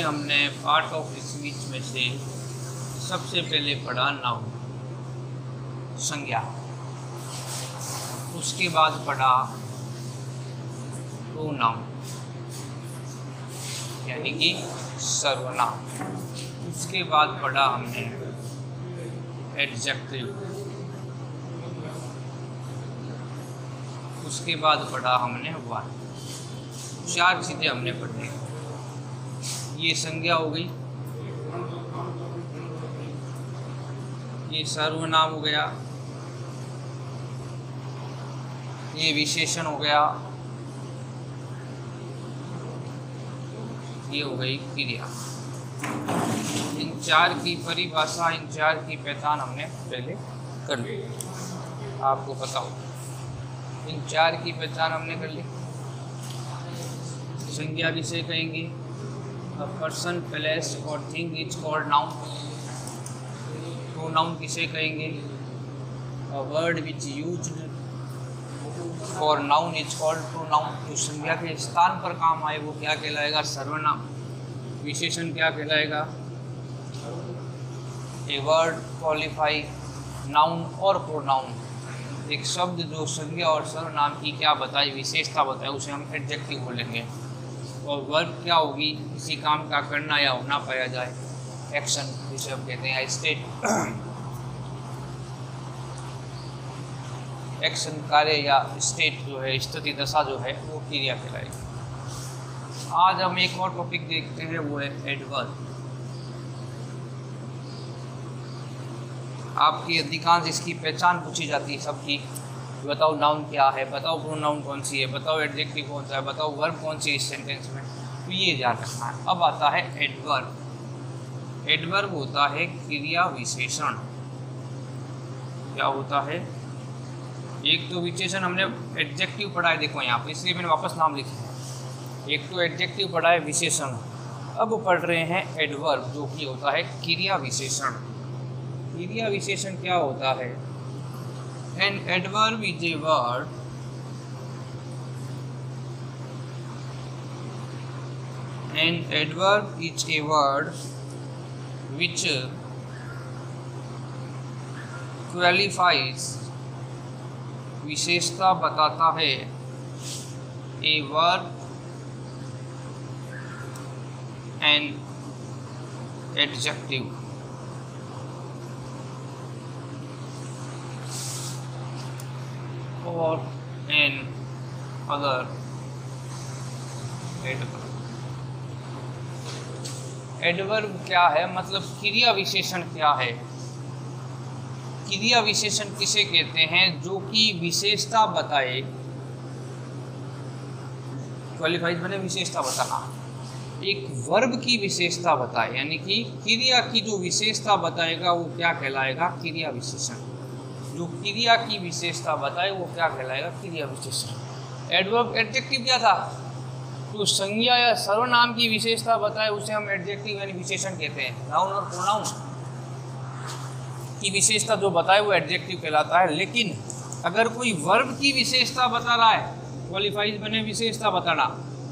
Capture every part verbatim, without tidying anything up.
में हमने part of speech में से सबसे पहले पढ़ा नाउन, संज्ञा, उसके बाद पढ़ा प्रोनाउन यानी कि सर्वनाम, उसके बाद पढ़ा हमने एडजेक्टिव, उसके बाद पढ़ा हमने वर्ब। चार चीज़ें हमने पढ़ी। ये संज्ञा हो गई, ये सर्वनाम हो गया, ये विशेषण हो गया, ये हो गई क्रिया। इन चार की परिभाषा, इन चार की पहचान हमने पहले कर ली, आपको पता हो। इन चार की पहचान हमने कर ली। संज्ञा किसे कहेंगे? A person, place or thing is called noun. Pronoun किसे कहेंगे? A word which used for noun is called pronoun. जो संज्ञा के स्थान पर काम आए वो क्या कहलाएगा? सर्वनाम। विशेषण क्या कहलाएगा? A word qualify noun और pronoun। एक शब्द जो संज्ञा और सर्वनाम की क्या बताए, विशेषता बताए, उसे हम एडजेक्टिव बोलेंगे। और वर्ब क्या होगी? किसी काम का करना या होना पाया जाए, एक्शन, जिसे हम कहते हैं स्टेट। एक्शन, कार्य या स्टेट जो है, स्थिति दशा जो है, वो क्रिया कहलाएगी। आज हम एक और टॉपिक देखते हैं, वो है एडवर्ब। आपकी अधिकांश इसकी पहचान पूछी जाती है सबकी। बताओ नाउन क्या है, बताओ प्रोनाउन कौन सी है, बताओ एडजेक्टिव कौन सा है, बताओ वर्ब कौन सी है इस सेंटेंस में, तो ये ध्यान रखना है। अब आता है एडवर्ब। एडवर्ब होता है क्रिया विशेषण। क्या होता है? एक तो विशेषण हमने एडजेक्टिव पढ़ा है, देखो यहाँ पे, इसलिए मैंने वापस नाम लिखे हैं। एक तो एडजेक्टिव पढ़ा है, विशेषण। अब पढ़ रहे हैं एडवर्ब, जो कि होता है क्रिया विशेषण। क्रिया विशेषण क्या होता है? An adverb is a word An adverb is a word which qualifies, विशेषता बताता है, a verb and adjective। और एन अदर एडवर्ब। एडवर्ब क्या है? मतलब क्रिया विशेषण क्या है? क्रिया विशेषण किसे कहते हैं? जो कि विशेषता बताए, क्वालिफाइड बने विशेषता बताना, एक वर्ब की विशेषता बताए, यानी कि क्रिया की जो विशेषता बताएगा वो क्या कहलाएगा? क्रिया विशेषण। जो क्रिया की विशेषता बताए वो क्या कहलाएगा? क्रिया विशेषण। एडवर्ब, एडजेक्टिव क्या था? तो संज्ञा या सर्वनाम की विशेषता बताए उसे हम एडजेक्टिव यानी विशेषण कहते हैं। नाउन और प्रोनाउन की विशेषता जो बताए वो एडजेक्टिव कहलाता है। लेकिन अगर कोई वर्ब की विशेषता बता रहा है, क्वालिफाइज बने विशेषता बताना,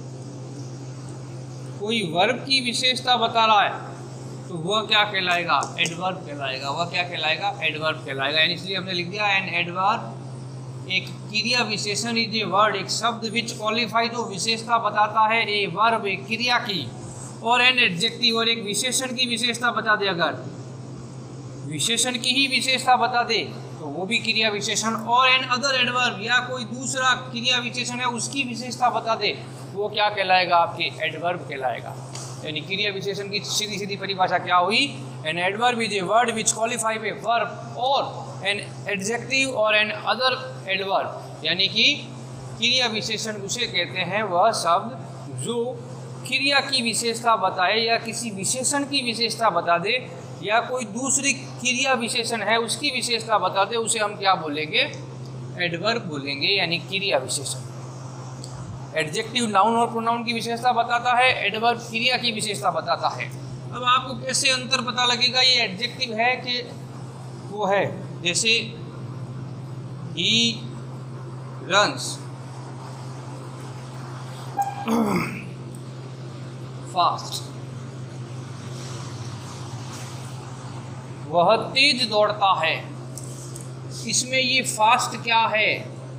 कोई वर्ब की विशेषता बता रहा है तो वह क्या कहलाएगा? एडवर्ब कहलाएगा। वह क्या कहलाएगा? एडवर्ब कहलाएगा। यानी इसलिए हमने लिख दिया एन एडवर्ब एक क्रिया विशेषण इज ए वर्ड, एक शब्द विच क्वालिफाई जो विशेषता बताता है, ए वर्ब एक क्रिया की, और एन एडजेक्टिव और एक विशेषण की विशेषता बता दे। अगर विशेषण की ही विशेषता बता दे तो वो भी क्रिया विशेषण, और एन अदर एडवर्ब या कोई दूसरा क्रिया विशेषण है उसकी विशेषता बता दे, वो क्या कहलाएगा? आपके एडवर्ब कहलाएगा। यानी क्रिया विशेषण की सीधी सीधी परिभाषा क्या हुई? An adverb is a word which qualify a verb और एन एडजेक्टिव और एन अदर एडवर्ब। यानी कि क्रिया विशेषण उसे कहते हैं वह शब्द जो क्रिया की विशेषता बताए या किसी विशेषण की विशेषता बता दे, या कोई दूसरी क्रिया विशेषण है उसकी विशेषता बता दे, उसे हम क्या बोलेंगे? एडवर्ब बोलेंगे, यानी क्रिया विशेषण। एडजेक्टिव नाउन और प्रोनाउन की विशेषता बताता है, एडवर्ब क्रिया की विशेषता बताता है। अब आपको कैसे अंतर पता लगेगा ये एडजेक्टिव है कि वो है? जैसे ही रन्स फास्ट, वह तेज दौड़ता है। इसमें ये फास्ट क्या है,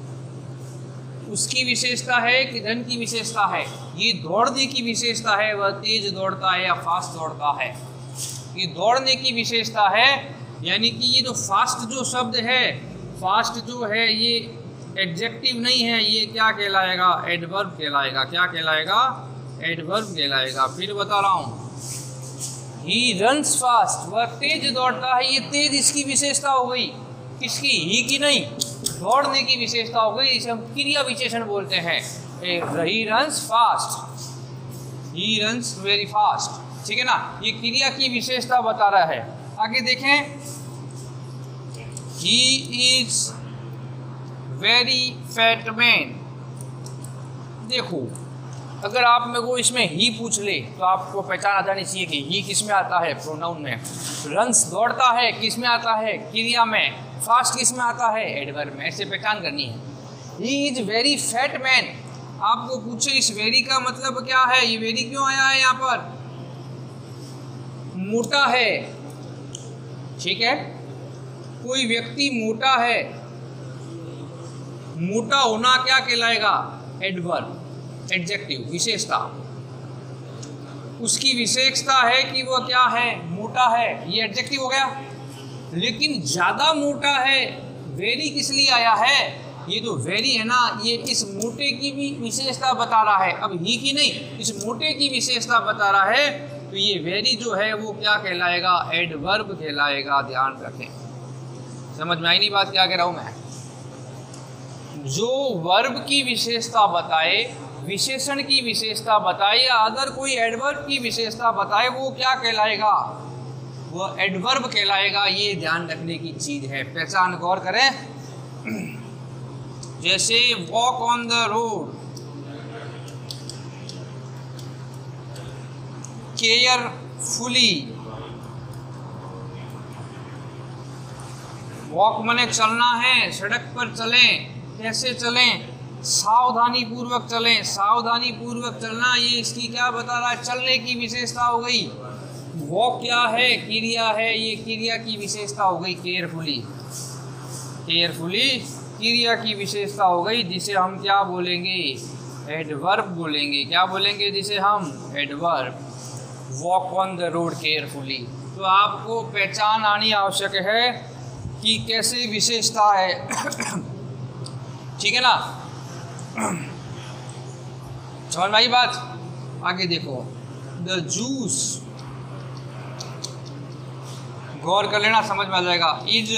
उसकी विशेषता है कि धन की विशेषता है? ये दौड़ने की विशेषता है, वह तेज दौड़ता है या फास्ट दौड़ता है। ये दौड़ने की विशेषता है, यानी कि ये जो फास्ट जो शब्द है, फास्ट जो है ये एडजेक्टिव नहीं है, ये क्या कहलाएगा? एडवर्ब कहलाएगा। क्या कहलाएगा? एडवर्ब कहलाएगा। फिर बता रहा हूँ, ही रन्स फास्ट, वह तेज दौड़ता है। ये तेज इसकी विशेषता हो गई, किसकी? ही की नहीं, दौड़ने की विशेषता हो गई, इसे हम क्रिया विशेषण बोलते हैं। He runs fast, he runs very fast, ठीक है ना। ये क्रिया की विशेषता बता रहा है। आगे देखें, he is very fat man. देखो, अगर आप मेरे को इसमें ही पूछ ले तो आपको पहचान आ जानी चाहिए कि ही किस में आता है, प्रोनाउन में। रन्स दौड़ता है, किस में आता है? क्रिया में। फास्ट किस में आता है? एडवर्ब में। ऐसे पहचान करनी है। He is very fat man. आपको पूछे इस वेरी का मतलब क्या है, ये वेरी क्यों आया है यहाँ पर? मोटा है, ठीक है। कोई व्यक्ति मोटा है, मोटा होना क्या कहलाएगा? एडवर्ब, एडजेक्टिव, विशेषता। उसकी विशेषता है कि वो क्या है? मोटा है, ये एडजेक्टिव हो गया। लेकिन ज्यादा मोटा है, वेरी किस लिए आया है? ये जो वेरी है ना, ये इस मोटे की भी विशेषता बता रहा है। अब ही की नहीं, इस मोटे की विशेषता बता रहा है। तो ये वेरी जो है वो क्या कहलाएगा? एडवर्ब कहलाएगा। ध्यान रखें, समझ में आई नहीं बात क्या कह रहा हूं मैं? जो वर्ब की विशेषता बताए, विशेषण की विशेषता बताए, या अगर कोई एडवर्ब की विशेषता बताए, वो क्या कहलाएगा? वो एडवर्ब कहलाएगा। ये ध्यान रखने की चीज है, पहचान गौर करें। जैसे walk on the road, carefully. Walk माने चलना है, सड़क पर चलें। कैसे चलें? सावधानी पूर्वक चलें। सावधानी पूर्वक चलना, ये इसकी क्या बता रहा है? चलने की विशेषता हो गई। वॉक क्या है? क्रिया है, ये क्रिया की विशेषता हो गई। केयरफुली, केयरफुली क्रिया की विशेषता हो गई, जिसे हम क्या बोलेंगे? एडवर्ब बोलेंगे। क्या बोलेंगे जिसे हम? Adverb. Walk on the road carefully. तो आपको पहचान आनी आवश्यक है कि कैसे विशेषता है, ठीक है ना। समझ में आई बात? आगे देखो, द जूस, गौर कर लेना, समझ में आ जाएगा। Is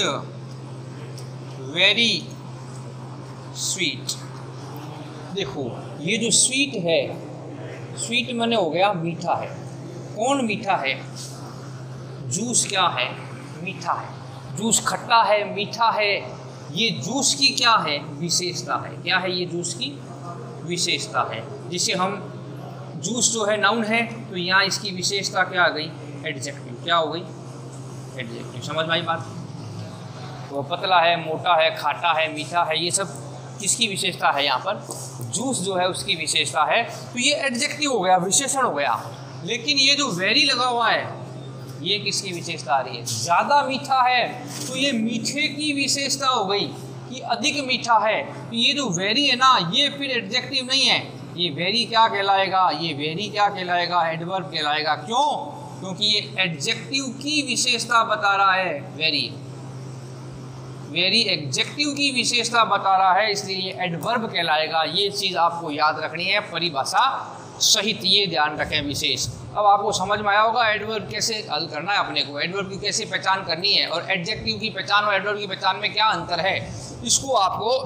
very sweet. देखो, ये जो स्वीट है, स्वीट माने हो गया मीठा है। कौन मीठा है? जूस क्या है? मीठा है। जूस खट्टा है, मीठा है। ये जूस की क्या है? विशेषता है। क्या है? ये जूस की विशेषता है, जिसे हम, जूस जो है नाउन है, तो यहाँ इसकी विशेषता क्या आ गई? एडजेक्टिव। क्या हो गई? एडजेक्टिव। समझ में आई बात? तो पतला है, मोटा है, खाटा है, मीठा है, ये सब किसकी विशेषता है? यहाँ पर जूस जो है उसकी विशेषता है। तो ये एडजेक्टिव हो गया, विशेषण हो गया। लेकिन ये जो वेरी लगा हुआ है, ये किसकी विशेषता आ रही है? ज़्यादा मीठा है, तो ये मीठे की विशेषता हो गई कि अधिक मीठा है। तो ये जो वेरी है ना, ये फिर एडजेक्टिव नहीं है। ये वेरी क्या कहलाएगा? ये वेरी क्या कहलाएगा? एडवर्ब कहलाएगा। क्यों? क्योंकि ये एडजेक्टिव की विशेषता बता रहा है। वेरी, वेरी एडजेक्टिव की विशेषता बता रहा है, इसलिए ये एडवर्ब कहलाएगा। ये चीज़ आपको याद रखनी है परिभाषा सहित, ये ध्यान रखें विशेष। अब आपको समझ में आया होगा एडवर्ब कैसे हल करना है अपने को, एडवर्ब की कैसे पहचान करनी है, और एडजेक्टिव की पहचान और एडवर्ब की पहचान में क्या अंतर है, इसको आपको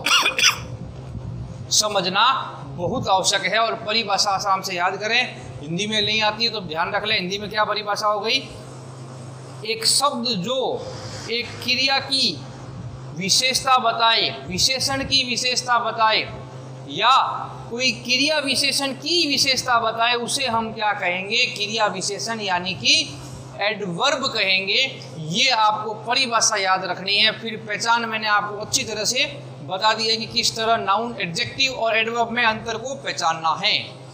समझना बहुत आवश्यक है। और परिभाषा आसाम से याद करें। हिंदी में नहीं आती है तो ध्यान रख लें, हिंदी में क्या परिभाषा हो गई? एक शब्द जो एक क्रिया की विशेषता बताए, विशेषण की विशेषता बताए, या कोई क्रिया विशेषण की विशेषता बताए, उसे हम क्या कहेंगे? क्रिया विशेषण, यानी कि एडवर्ब कहेंगे। ये आपको परिभाषा याद रखनी है। फिर पहचान मैंने आपको अच्छी तरह से बता दिया कि किस तरह नाउन, एडजेक्टिव और एडवर्ब में अंतर को पहचानना है।